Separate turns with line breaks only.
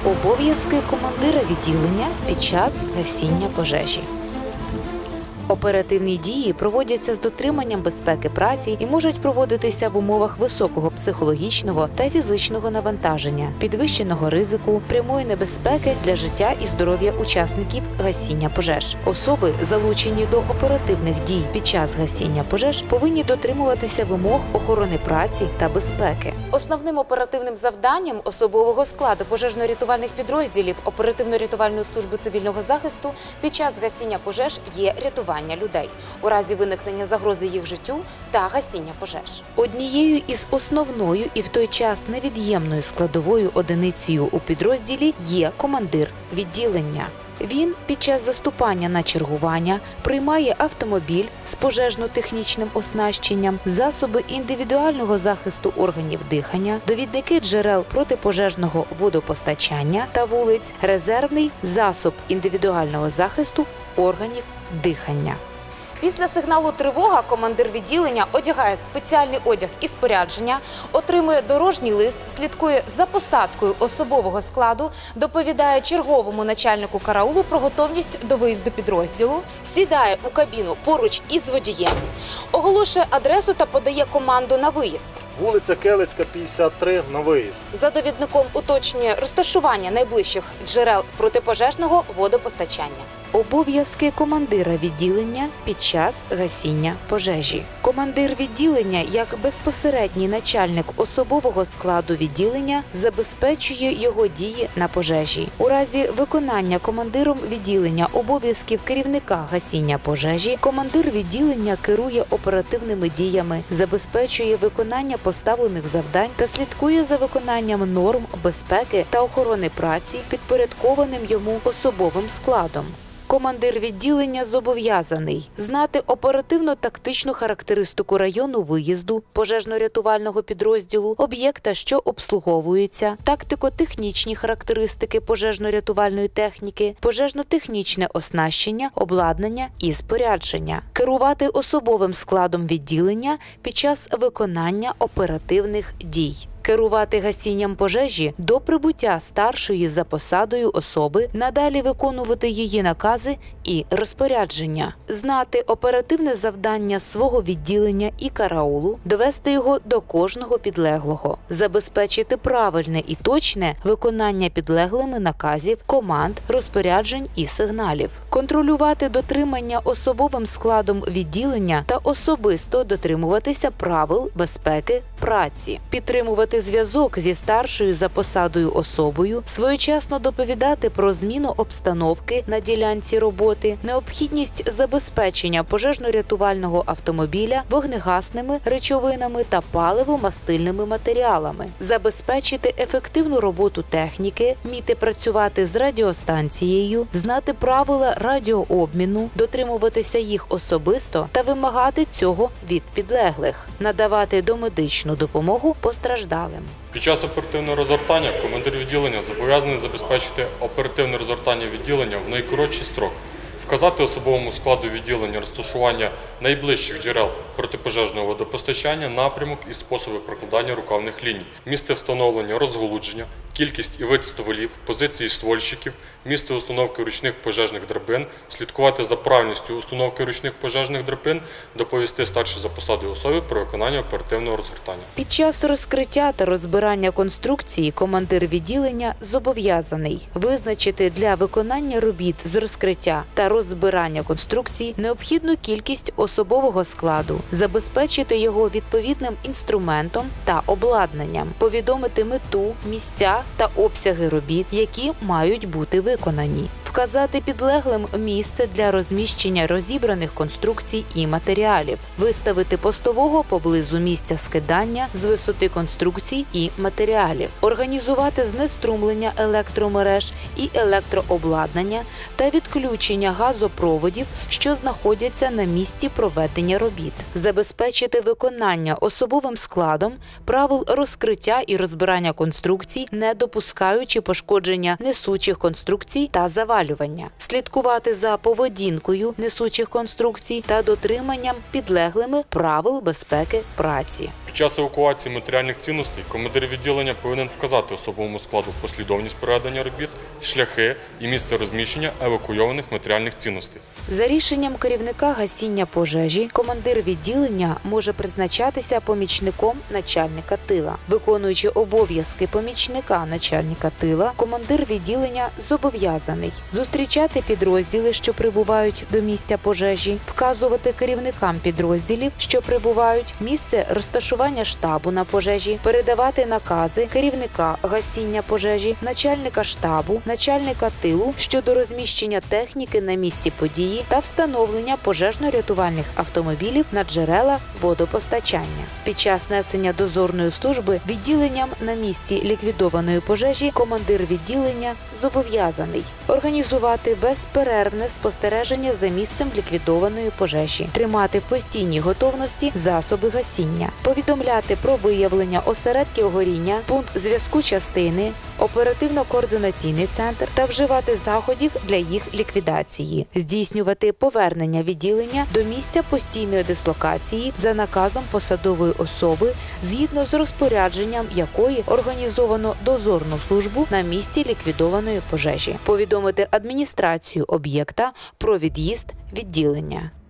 Обов'язки командира відділення під час гасіння пожежі. Оперативні дії проводяться з дотриманням безпеки праці і можуть проводитися в умовах високого психологічного та фізичного навантаження, підвищеного ризику, прямої небезпеки для життя і здоров'я учасників гасіння пожеж. Особи, залучені до оперативних дій під час гасіння пожеж, повинні дотримуватися вимог охорони праці та безпеки. Основним оперативним завданням особового складу пожежно-рятувальних підрозділів оперативно-рятувальної служби цивільного захисту під час гасіння пожеж є рятування людей у разі виникнення загрози їх життю та гасіння пожеж. Однією із основною і в той час невід'ємною складовою одиницею у підрозділі є командир відділення. Він під час заступання на чергування приймає автомобіль з пожежно-технічним оснащенням, засоби індивідуального захисту органів дихання, довідники джерел протипожежного водопостачання та вулиць, резервний засоб індивідуального захисту органів дихання. Після сигналу «Тривога» командир відділення одягає спеціальний одяг і спорядження, отримує дорожній лист, слідкує за посадкою особового складу, доповідає черговому начальнику караулу про готовність до виїзду підрозділу, сідає у кабіну поруч із водієм, оголошує адресу та подає команду на виїзд.
Вулиця Келицька, 53, на виїзд.
За довідником уточнює розташування найближчих джерел протипожежного водопостачання. Обов'язки командира відділення під час гасіння пожежі. Командир відділення, як безпосередній начальник особового складу відділення, забезпечує його дії на пожежі. У разі виконання командиром відділення обов'язків керівника гасіння пожежі, командир відділення керує оперативними діями, забезпечує виконання поставлених завдань та слідкує за виконанням норм безпеки та охорони праці підпорядкованим йому особовим складом. Командир відділення зобов'язаний знати оперативно-тактичну характеристику району виїзду, пожежно-рятувального підрозділу, об'єкта, що обслуговується, тактико-технічні характеристики пожежно-рятувальної техніки, пожежно-технічне оснащення, обладнання і спорядження, керувати особовим складом відділення під час виконання оперативних дій. Керувати гасінням пожежі до прибуття старшої за посадою особи, надалі виконувати її накази і розпорядження, знати оперативне завдання свого відділення і караулу, довести його до кожного підлеглого, забезпечити правильне і точне виконання підлеглими наказів, команд, розпоряджень і сигналів, контролювати дотримання особовим складом відділення та особисто дотримуватися правил безпеки праці, підтримувати зв'язок зі старшою за посадою особою, своєчасно доповідати про зміну обстановки на ділянці роботи, необхідність забезпечення пожежно-рятувального автомобіля вогнегасними речовинами та паливо-мастильними матеріалами, забезпечити ефективну роботу техніки, вміти працювати з радіостанцією, знати правила радіообміну, дотримуватися їх особисто та вимагати цього від підлеглих, надавати домедичну допомогу постраждалим.
Під час оперативного розгортання командир відділення зобов'язаний забезпечити оперативне розгортання відділення в найкоротший строк, вказати особовому складу відділення розташування найближчих джерел протипожежного водопостачання, напрямок і способи прокладання рукавних ліній, місце встановлення розгалудження, кількість і вид стволів, позиції ствольщиків, місце установки ручних пожежних драбин, слідкувати за правильністю установки ручних пожежних драбин, доповісти старшій за посадою особі про виконання оперативного розгортання.
Під час розкриття та розбирання конструкції командир відділення зобов'язаний визначити для виконання робіт з розкриття та розбирання конструкцій необхідну кількість особового складу, забезпечити його відповідним інструментом та обладнанням, повідомити мету, місця та обсяги робіт, які мають бути виконані. Вказати підлеглим місце для розміщення розібраних конструкцій і матеріалів, виставити постового поблизу місця скидання з висоти конструкцій і матеріалів, організувати знеструмлення електромереж і електрообладнання та відключення газопроводів, що знаходяться на місці проведення робіт, забезпечити виконання особовим складом правил розкриття і розбирання конструкцій, не допускаючи пошкодження несучих конструкцій та завалювання, слідкувати за поведінкою несучих конструкцій та дотриманням підлеглими правил безпеки праці.
Під час евакуації матеріальних цінностей командир відділення повинен вказати особовому складу послідовність проведення робіт, шляхи і місце розміщення евакуйованих матеріальних цінностей.
За рішенням керівника гасіння пожежі, командир відділення може призначатися помічником начальника тила. Виконуючи обов'язки помічника начальника тила, командир відділення зобов'язаний зустрічати підрозділи, що прибувають до місця пожежі, вказувати керівникам підрозділів, що прибувають, місце розташування штабу на пожежі, передавати накази керівника гасіння пожежі, начальника штабу, начальника тилу щодо розміщення техніки на місці події та встановлення пожежно-рятувальних автомобілів на джерела водопостачання. Під час несення дозорної служби відділенням на місці ліквідованої пожежі командир відділення зобов'язаний організувати безперервне спостереження за місцем ліквідованої пожежі, тримати в постійній готовності засоби гасіння, повідомляти про виявлення осередків горіння, пункт зв'язку частини, оперативно-координаційний центр та вживати заходів для їх ліквідації, здійснювати повернення відділення до місця постійної дислокації за наказом посадової особи, згідно з розпорядженням якої організовано дозорну службу на місці ліквідованої пожежі, повідомити адміністрацію об'єкта про від'їзд відділення.